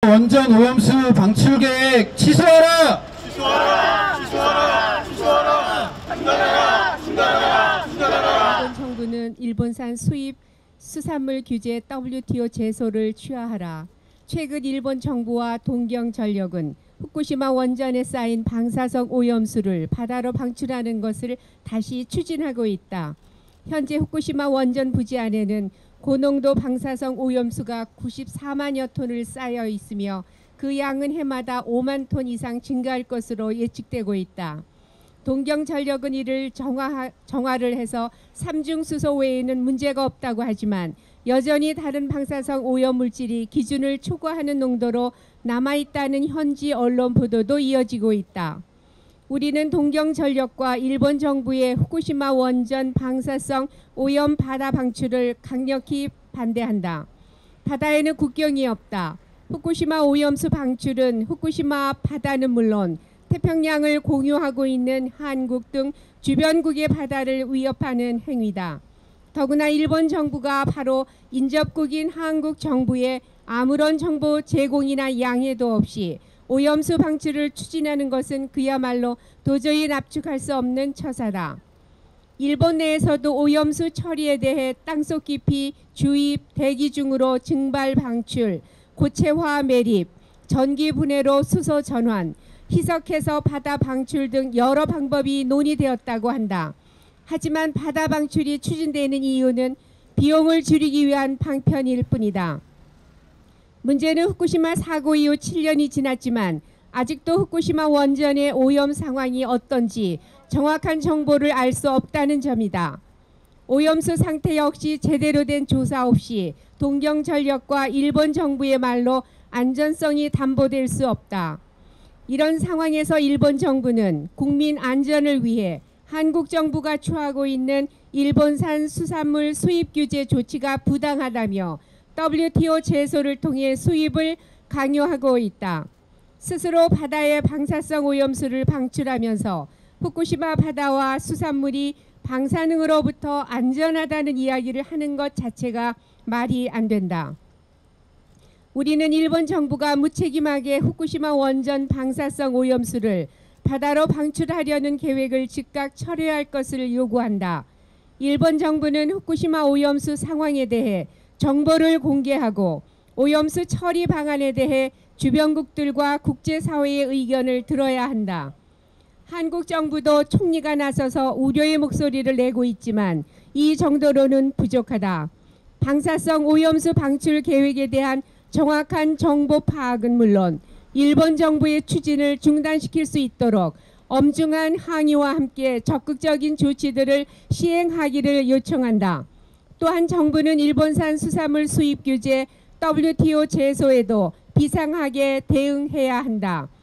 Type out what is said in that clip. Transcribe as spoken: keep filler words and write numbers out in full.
원전 오염수 방출 계획 취소하라! 취소하라! 취소하라! 취소하라! 중단하라! 중단하라! 중단하라! 일본 정부는 일본산 수입 수산물 규제 더블유티오 제소를 취하하라. 최근 일본 정부와 동경전력은 후쿠시마 원전에 쌓인 방사성 오염수를 바다로 방출하는 것을 다시 추진하고 있다. 현재 후쿠시마 원전 부지 안에는 고농도 방사성 오염수가 구십사만여 톤을 쌓여 있으며 그 양은 해마다 오만 톤 이상 증가할 것으로 예측되고 있다. 동경전력은 이를 정화, 정화를 해서 삼중수소 외에는 문제가 없다고 하지만 여전히 다른 방사성 오염물질이 기준을 초과하는 농도로 남아있다는 현지 언론 보도도 이어지고 있다. 우리는 동경전력과 일본 정부의 후쿠시마 원전 방사성 오염 바다 방출을 강력히 반대한다. 바다에는 국경이 없다. 후쿠시마 오염수 방출은 후쿠시마 바다는 물론 태평양을 공유하고 있는 한국 등 주변국의 바다를 위협하는 행위다. 더구나 일본 정부가 바로 인접국인 한국 정부에 아무런 정보 제공이나 양해도 없이 오염수 방출을 추진하는 것은 그야말로 도저히 납득할 수 없는 처사다. 일본 내에서도 오염수 처리에 대해 땅속 깊이 주입, 대기 중으로 증발 방출, 고체화 매립, 전기 분해로 수소 전환, 희석해서 바다 방출 등 여러 방법이 논의되었다고 한다. 하지만 바다 방출이 추진되는 이유는 비용을 줄이기 위한 방편일 뿐이다. 문제는 후쿠시마 사고 이후 칠 년이 지났지만 아직도 후쿠시마 원전의 오염 상황이 어떤지 정확한 정보를 알 수 없다는 점이다. 오염수 상태 역시 제대로 된 조사 없이 동경전력과 일본 정부의 말로 안전성이 담보될 수 없다. 이런 상황에서 일본 정부는 국민 안전을 위해 한국 정부가 취하고 있는 일본산 수산물 수입 규제 조치가 부당하다며 더블유티오 제소를 통해 수입을 강요하고 있다. 스스로 바다에 방사성 오염수를 방출하면서 후쿠시마 바다와 수산물이 방사능으로부터 안전하다는 이야기를 하는 것 자체가 말이 안 된다. 우리는 일본 정부가 무책임하게 후쿠시마 원전 방사성 오염수를 바다로 방출하려는 계획을 즉각 철회할 것을 요구한다. 일본 정부는 후쿠시마 오염수 상황에 대해 정보를 공개하고 오염수 처리 방안에 대해 주변국들과 국제사회의 의견을 들어야 한다. 한국 정부도 총리가 나서서 우려의 목소리를 내고 있지만 이 정도로는 부족하다. 방사성 오염수 방출 계획에 대한 정확한 정보 파악은 물론 일본 정부의 추진을 중단시킬 수 있도록 엄중한 항의와 함께 적극적인 조치들을 시행하기를 요청한다. 또한 정부는 일본산 수산물 수입 규제 더블유티오 제소에도 비상하게 대응해야 한다.